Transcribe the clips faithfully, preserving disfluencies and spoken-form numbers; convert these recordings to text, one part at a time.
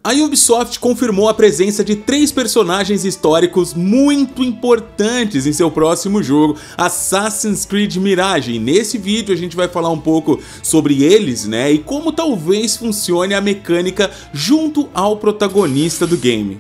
A Ubisoft confirmou a presença de três personagens históricos muito importantes em seu próximo jogo, Assassin's Creed Mirage. E nesse vídeo a gente vai falar um pouco sobre eles, né, e como talvez funcione a mecânica junto ao protagonista do game.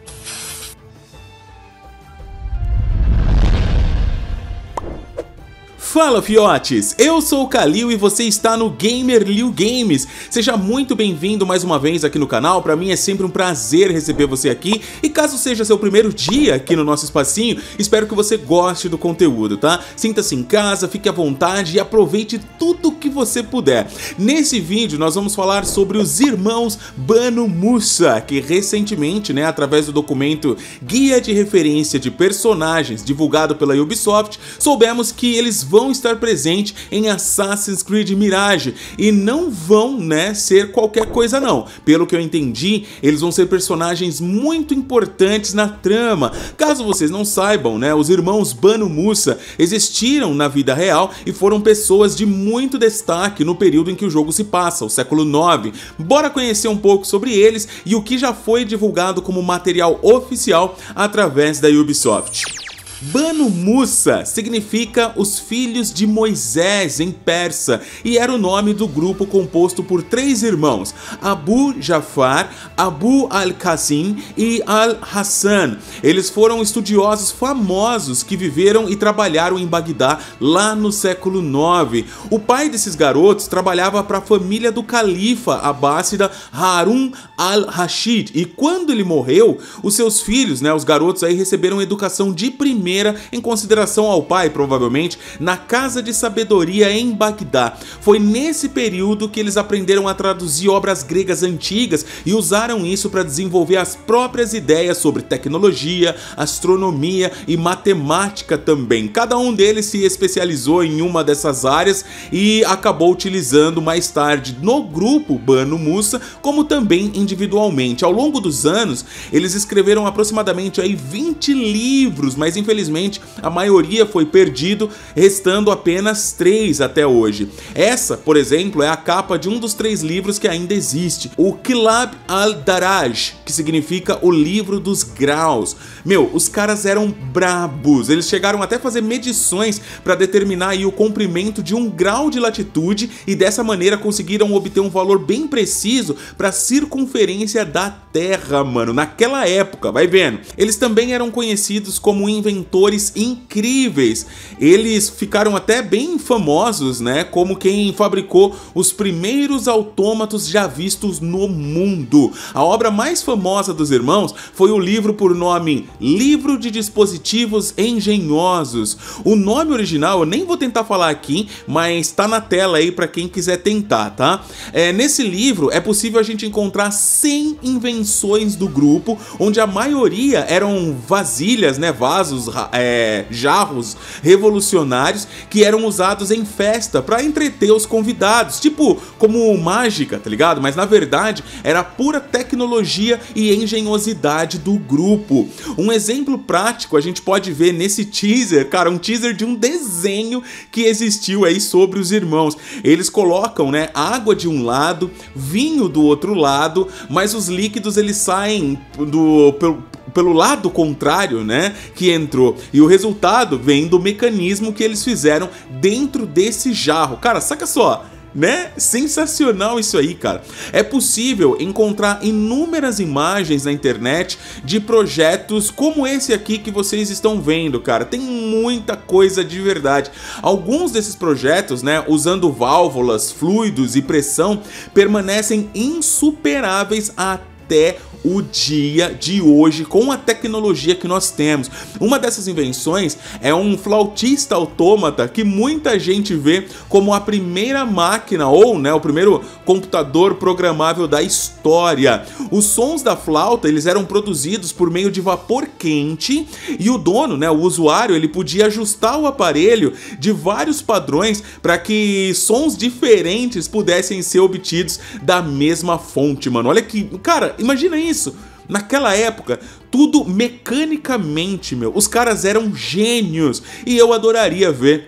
Fala fiotes, eu sou o Kalil e você está no GamerLiu Games. Seja muito bem-vindo mais uma vez aqui no canal, pra mim é sempre um prazer receber você aqui. E caso seja seu primeiro dia aqui no nosso espacinho, espero que você goste do conteúdo, tá? Sinta-se em casa, fique à vontade e aproveite tudo que você puder. Nesse vídeo nós vamos falar sobre os irmãos Banu Musa, que recentemente, né, através do documento Guia de Referência de Personagens, divulgado pela Ubisoft, soubemos que eles vão estar presentes em Assassin's Creed Mirage e não vão, né, ser qualquer coisa não. Pelo que eu entendi, eles vão ser personagens muito importantes na trama. Caso vocês não saibam, né, os irmãos Banu Musa existiram na vida real e foram pessoas de muito destaque no período em que o jogo se passa, o século nove. Bora conhecer um pouco sobre eles e o que já foi divulgado como material oficial através da Ubisoft. Banu Musa significa os filhos de Moisés em persa e era o nome do grupo composto por três irmãos, Abu Jafar, Abu al-Qasim e al-Hassan. Eles foram estudiosos famosos que viveram e trabalharam em Bagdá lá no século nove. O pai desses garotos trabalhava para a família do califa abássida Harun al-Rashid e quando ele morreu, os seus filhos, né, os garotos aí receberam educação de primeira em consideração ao pai, provavelmente, na Casa de Sabedoria em Bagdá. Foi nesse período que eles aprenderam a traduzir obras gregas antigas e usaram isso para desenvolver as próprias ideias sobre tecnologia, astronomia e matemática também. Cada um deles se especializou em uma dessas áreas e acabou utilizando mais tarde no grupo Banu Musa, como também individualmente. Ao longo dos anos, eles escreveram aproximadamente aí vinte livros, mas infelizmente Infelizmente, a maioria foi perdido, restando apenas três até hoje. Essa, por exemplo, é a capa de um dos três livros que ainda existe, o Kilab al-Daraj, que significa o livro dos graus. Meu, os caras eram brabos, eles chegaram até a fazer medições para determinar aí o comprimento de um grau de latitude e dessa maneira conseguiram obter um valor bem preciso para a circunferência da Terra, mano, naquela época, vai vendo. Eles também eram conhecidos como inventores incríveis. Eles ficaram até bem famosos, né, como quem fabricou os primeiros autômatos já vistos no mundo. A obra mais famosa dos irmãos foi o livro por nome Livro de Dispositivos Engenhosos. O nome original eu nem vou tentar falar aqui, mas tá na tela aí para quem quiser tentar, tá? É, nesse livro é possível a gente encontrar cem invenções do grupo, onde a maioria eram vasilhas, né, vasos, É, jarros revolucionários que eram usados em festa para entreter os convidados, tipo como mágica, tá ligado? Mas na verdade era pura tecnologia e engenhosidade do grupo. Um exemplo prático a gente pode ver nesse teaser, cara, um teaser de um desenho que existiu aí sobre os irmãos. Eles colocam, né, água de um lado, vinho do outro lado, mas os líquidos eles saem do pelo, pelo lado contrário, né, que entrou. E o resultado vem do mecanismo que eles fizeram dentro desse jarro. Cara, saca só, né? Sensacional isso aí, cara. É possível encontrar inúmeras imagens na internet de projetos como esse aqui que vocês estão vendo, cara. Tem muita coisa de verdade. Alguns desses projetos, né, usando válvulas, fluidos e pressão, permanecem insuperáveis até o dia de hoje com a tecnologia que nós temos. Uma dessas invenções é um flautista autômata que muita gente vê como a primeira máquina ou, né, o primeiro computador programável da história. Os sons da flauta eles eram produzidos por meio de vapor quente e o dono, né, o usuário, ele podia ajustar o aparelho de vários padrões para que sons diferentes pudessem ser obtidos da mesma fonte, mano. Olha que, cara, imagina isso. Naquela época, tudo mecanicamente, meu. Os caras eram gênios e eu adoraria ver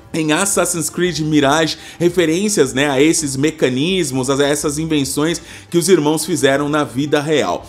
em Assassin's Creed Mirage, referências, né, a esses mecanismos, a essas invenções que os irmãos fizeram na vida real.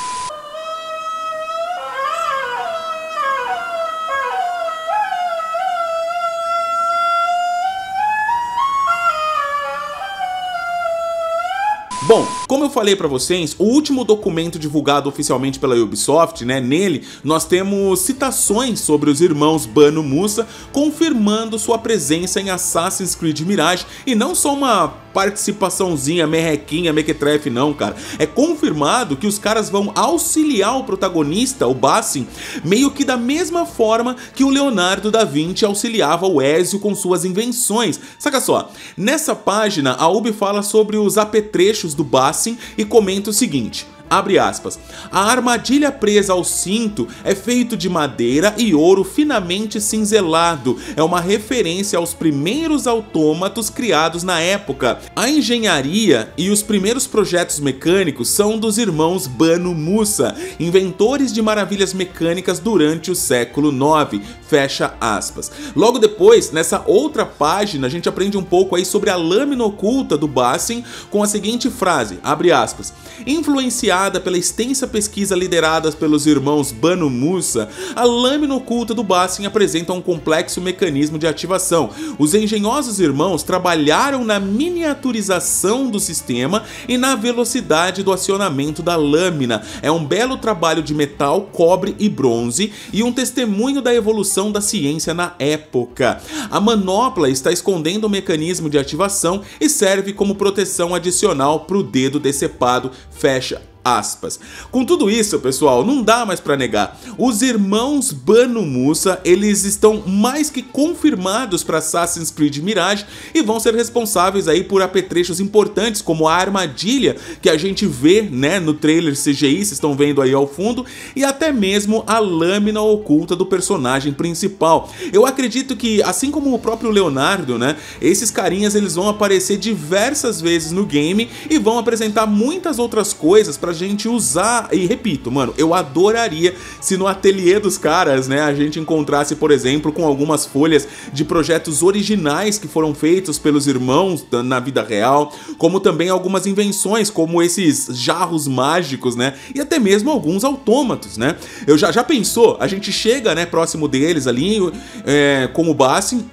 Bom, como eu falei pra vocês, o último documento divulgado oficialmente pela Ubisoft, né, nele nós temos citações sobre os irmãos Banu Musa confirmando sua presença em Assassin's Creed Mirage, e não só uma participaçãozinha, merrequinha, mequetrefe não, cara. É confirmado que os caras vão auxiliar o protagonista, o Basim, meio que da mesma forma que o Leonardo da Vinci auxiliava o Ezio com suas invenções. Saca só, nessa página a Ubi fala sobre os apetrechos do Basim e comenta o seguinte: abre aspas, a armadilha presa ao cinto é feito de madeira e ouro finamente cinzelado. É uma referência aos primeiros autômatos criados na época. A engenharia e os primeiros projetos mecânicos são dos irmãos Banu Musa, inventores de maravilhas mecânicas durante o século nove. Fecha aspas. Logo depois, nessa outra página, a gente aprende um pouco aí sobre a lâmina oculta do Basim com a seguinte frase, abre aspas, influenciada pela extensa pesquisa liderada pelos irmãos Banu Musa, a lâmina oculta do Basim apresenta um complexo mecanismo de ativação. Os engenhosos irmãos trabalharam na miniaturização do sistema e na velocidade do acionamento da lâmina. É um belo trabalho de metal, cobre e bronze e um testemunho da evolução da ciência na época. A manopla está escondendo o mecanismo de ativação e serve como proteção adicional para o dedo decepado. Fecha aspas. Com tudo isso, pessoal, não dá mais pra negar. Os irmãos Banu Musa, eles estão mais que confirmados para Assassin's Creed Mirage e vão ser responsáveis aí por apetrechos importantes como a armadilha que a gente vê, né, no trailer C G I, vocês estão vendo aí ao fundo, e até mesmo a lâmina oculta do personagem principal. Eu acredito que, assim como o próprio Leonardo, né, esses carinhas eles vão aparecer diversas vezes no game e vão apresentar muitas outras coisas pra gente usar. E repito, mano, eu adoraria se no ateliê dos caras, né, a gente encontrasse, por exemplo, com algumas folhas de projetos originais que foram feitos pelos irmãos na vida real, como também algumas invenções, como esses jarros mágicos, né, e até mesmo alguns autômatos, né. Eu já, já pensou? A gente chega, né, próximo deles ali, é, com o Basim,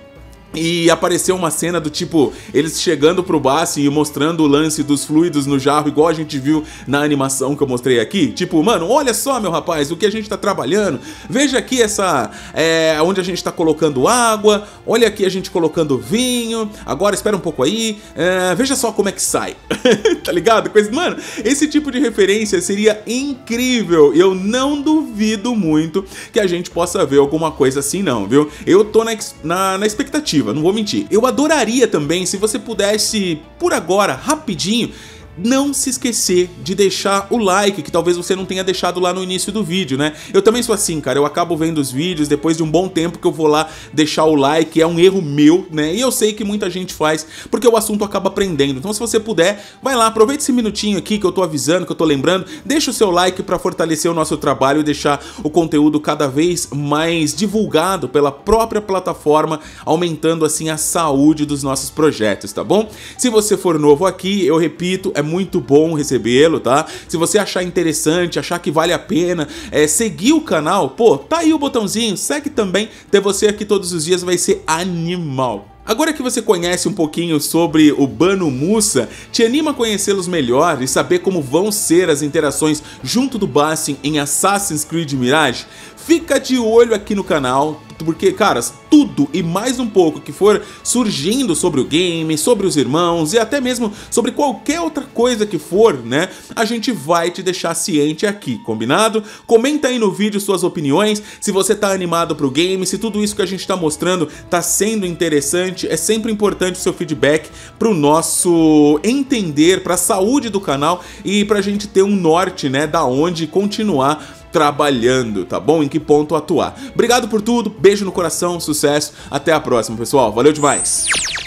e apareceu uma cena do tipo, eles chegando pro Basim e mostrando o lance dos fluidos no jarro, igual a gente viu na animação que eu mostrei aqui. Tipo, mano, olha só, meu rapaz, o que a gente tá trabalhando. Veja aqui essa, é, onde a gente tá colocando água. Olha aqui a gente colocando vinho. Agora espera um pouco aí, é, veja só como é que sai. Tá ligado? Coisa, mano, esse tipo de referência seria incrível. Eu não duvido muito que a gente possa ver alguma coisa assim não, viu? Eu tô na, na, na expectativa, não vou mentir. Eu adoraria também se você pudesse, por agora, rapidinho, não se esquecer de deixar o like, que talvez você não tenha deixado lá no início do vídeo, né? Eu também sou assim, cara, eu acabo vendo os vídeos, depois de um bom tempo que eu vou lá deixar o like, é um erro meu, né? E eu sei que muita gente faz, porque o assunto acaba aprendendo. Então se você puder, vai lá, aproveita esse minutinho aqui que eu tô avisando, que eu tô lembrando, deixa o seu like pra fortalecer o nosso trabalho e deixar o conteúdo cada vez mais divulgado pela própria plataforma, aumentando assim a saúde dos nossos projetos, tá bom? Se você for novo aqui, eu repito, é muito bom recebê-lo, tá? Se você achar interessante, achar que vale a pena é, seguir o canal, pô, tá aí o botãozinho, segue também, ter você aqui todos os dias vai ser animal. Agora que você conhece um pouquinho sobre o Banu Musa, te anima a conhecê-los melhor e saber como vão ser as interações junto do Basim em Assassin's Creed Mirage? Fica de olho aqui no canal, porque, caras, tudo e mais um pouco que for surgindo sobre o game, sobre os irmãos e até mesmo sobre qualquer outra coisa que for, né, a gente vai te deixar ciente aqui, combinado? Comenta aí no vídeo suas opiniões, se você tá animado pro game, se tudo isso que a gente tá mostrando tá sendo interessante. É sempre importante o seu feedback pro nosso entender, pra saúde do canal e pra gente ter um norte, né, da onde continuar trabalhando, tá bom? Em que ponto atuar. Obrigado por tudo, beijo no coração, sucesso, até a próxima, pessoal. Valeu demais!